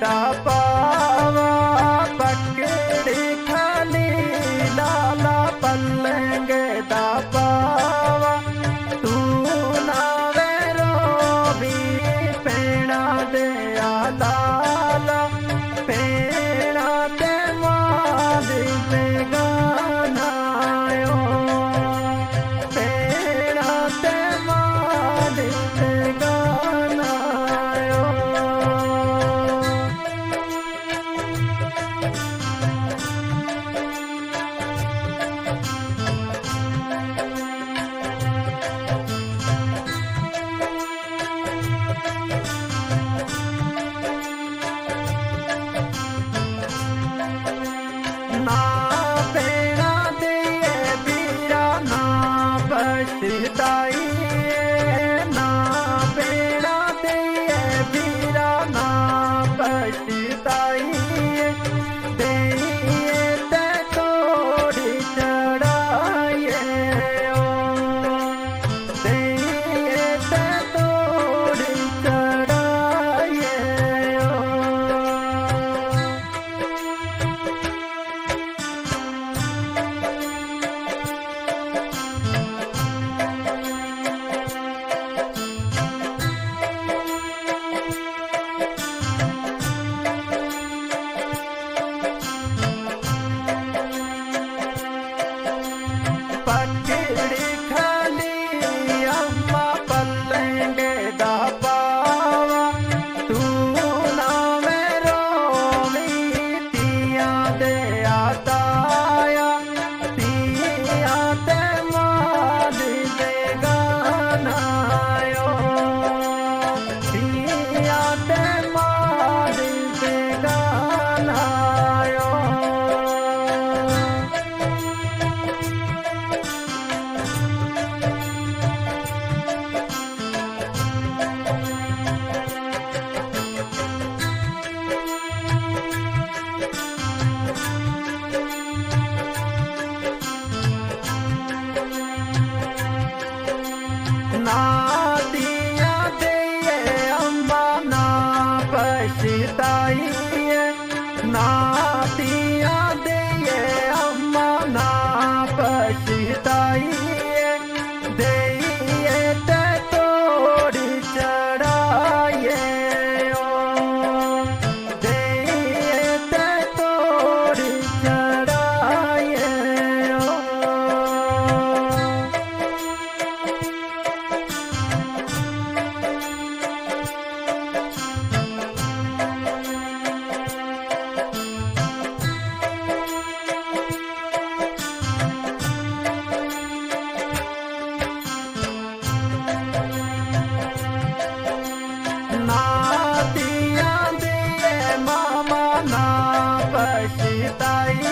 दा पावा पकड़ी खाली लाला पलंगे दा पावा तू ना वेरो भी पेड़ा दे लाला पेड़ा ते मादी पे गानायो पेड़ा ते मादी पे गानायो ना पेड़ा दे बीरा ना पछताई ना पेड़ा दे बीरा ना पछताई दे ते तोड़ी चढ़ाए दे ते तोड़ी चढ़ाए पकड़ी खाली अम्मा पलंगे दा पावा तू ना मेरो मीतिया दे आताया तिया ते मादी दे गानायो तिया ते मादी दे गानायो ना दिया दे अम्मा ना पछताई ना दिया दे अम्मा ना पछताई दे ते तोड़ी चढ़ाए दे ते तोड़ी चढ़ाए ना दिया दे मामा ना पछताई